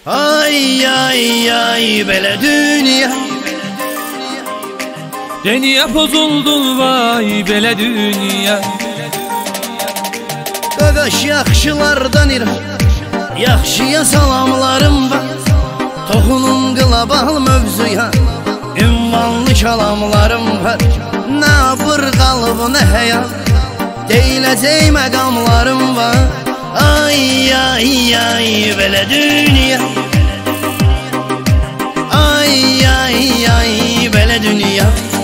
Ay ay ay belə dünya. Dünya pozuldu vay belə dünya. Qaqaş yaxşılardan irəm, yaxşıya salamlarım var. Toxunun qılabal mövzuya, ünvanlı kəlamlarım var. Nə abır qalıb nə həyat, deyiləcək məqamlarım var. Ay ay ay belə dünya. Ay ay ay belə dünya.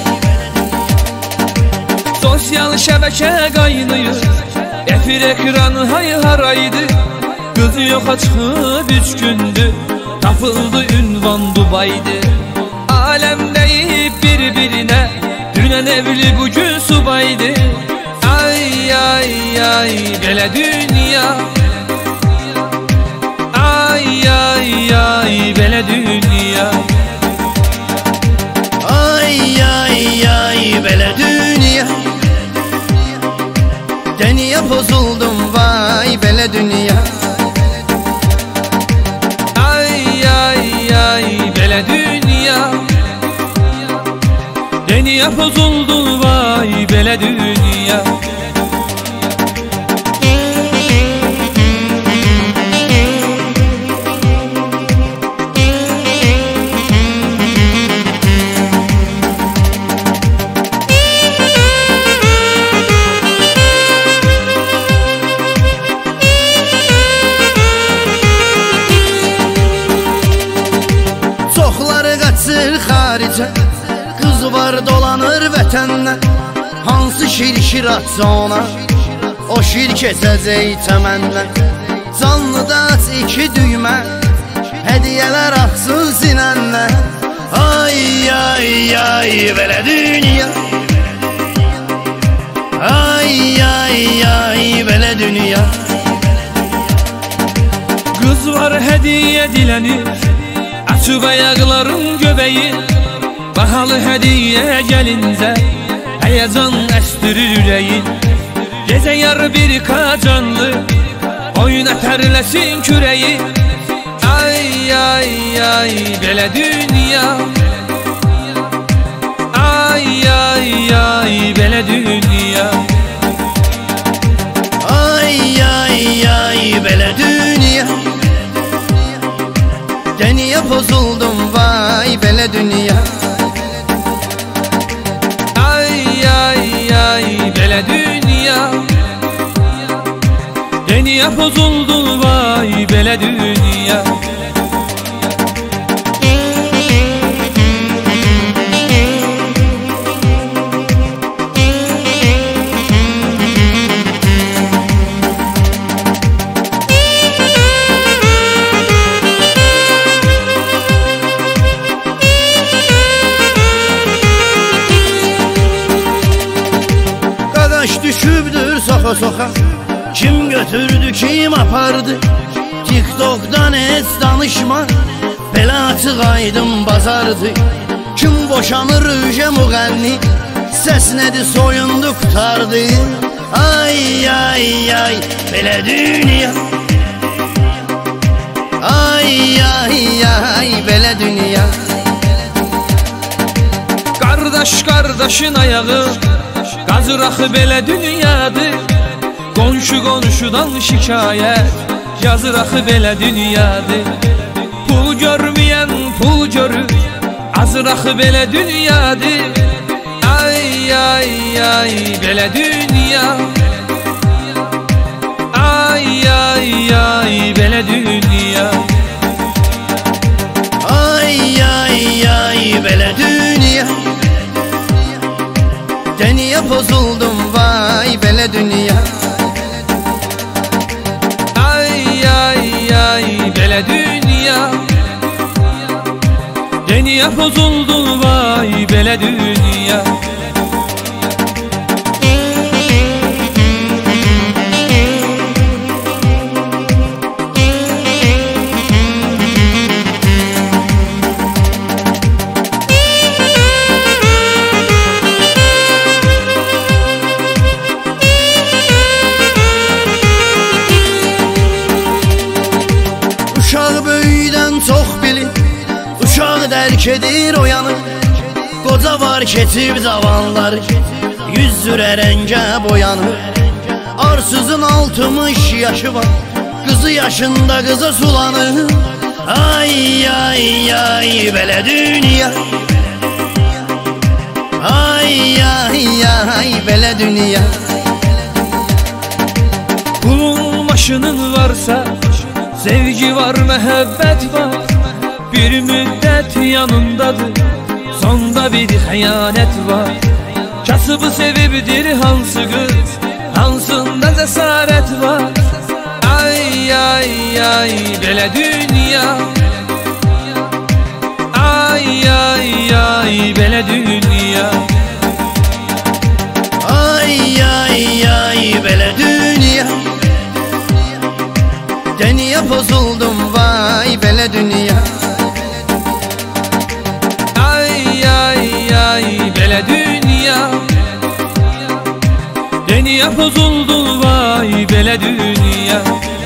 Sosial şəbəkə qaynayır, efir ekranı hay-haraydı. Gözü yoxa çıxıb 3 gündür, tapıldı ünvan Dubay'dı. Aləm deyib bir-birinə, dünən evli bugün subaydı. Ay ay ay belə dünya. Ay ay ay belə dünya. Ay ay ay belə dünya. Dünya pozuldum vay belə dünya. Ay ay ay belə dünya. Dünya pozuldu vay belə dünya. Çoxları qaçır xaricə, qız var dolanır vətəndən. Hansı şir atsa ona, o şir keçəcək təməndən. Canlıda aç 2 düymə, hədiyələr axsın sinəndən. Ay ay ay belə dünya. Ay ay ay belə dünya. Qız var hədiyyə dilənir, açıb ayaqların göbəyi. Bahalı hədiyyə gəlincə, həyəcan əstirir ürəyin. Gecə yarı bir qacanlı, oyun ətərləsin kürəyi. Ay ay ay belə dünya. Ay ay ay belə dünya. Ay ay ay belə dünya. Dünya pozuldum vay belə dünya. Ay ay ay belə dünya. Dünya pozuldu vay belə dünya. Qaqaş düşübdür soxa-soxa, kim götürdü kim apardı. TikTok'dan heç danışma, belə açıq aydın bazardı. Kim boşanır ücə müğənni, səs nədir soyundu qutardı. Ay ay ay belə dünya. Ay ay ay belə dünya. Qardaş qardaşın ayağı, qazır axı belə dünyadır. Qonşu qonşudan şikayət, yazır axı belə dünyadır. Pul görməyən pul görür, azır axı belə dünyadır. Ay ay ay belə dünya. Ay ay ay belə dünya. Ay ay ay belə dünya. Dünya pozuldum vay belə dünya. Ay ay ay belə dünya. Dünya pozuldu vay belə dünya. terk edir oyanır. Qoca var keçib zavallar, yüz sürər rəngə boyanır. Arsızın 60 yaşı var, kızı yaşında kıza sulanır. Ay ay ay belə dünya, ay ay ay belə dünya. Kulun başının varsa sevgi var, məhəbbət var. Bir müddət yanındadır, sonda bir xəyanət var. Kasıbı sevibdir hansı qız, hansında cəsarət var. Ay ay ay belə dünya, ay ay ay belə dünya. Ay ay ay belə dünya, dünya pozuldum vay belə dünya. Ay ay ay belə dünya, dünya pozuldu vay belə dünya.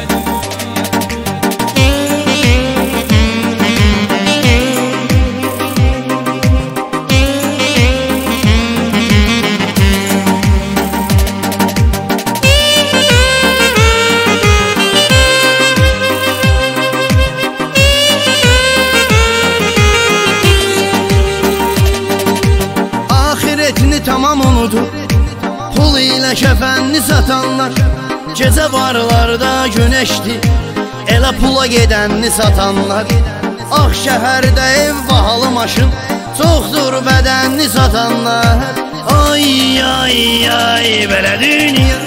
Ahiretini tamam unutur, pul ilə kəfənini satanlar. Gecə varlarda güneşdir, elə pula gedənini satanlar. Ağ şəhərdə ev bahalı maşın, çoxdur bədənini satanlar. Ay ay ay belə dünya,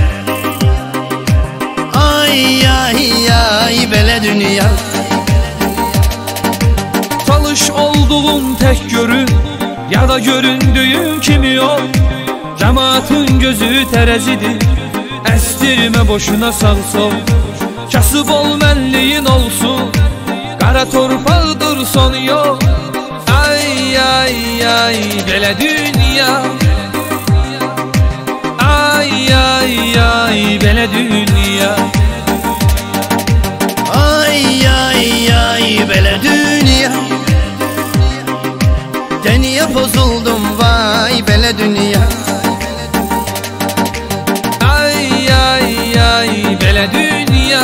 ay ay ay belə dünya. Çalış olduğun tək görün, ya da göründüyün kimi ol. Cəmaatın gözü tərəzidir, əstirmə boşuna sağ sol. Kasıb ol mənliyin olsun, qara torpaqdır son yol. Ay ay ay belə dünya, ay ay ay belə dünya. Ay ay ay belə dünya, dünya pozuldum vay belə dünya. Ay ay ay belə dünya,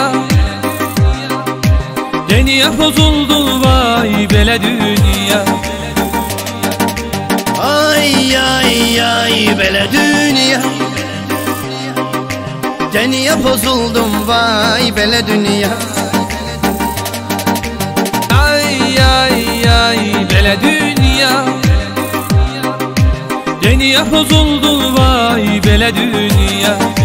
dünya pozuldu vay belə dünya. Ay ay ay belə dünya, dünya pozuldum vay belə dünya. Ay ay ay belə dünya, dünya pozuldu vay belə dünya.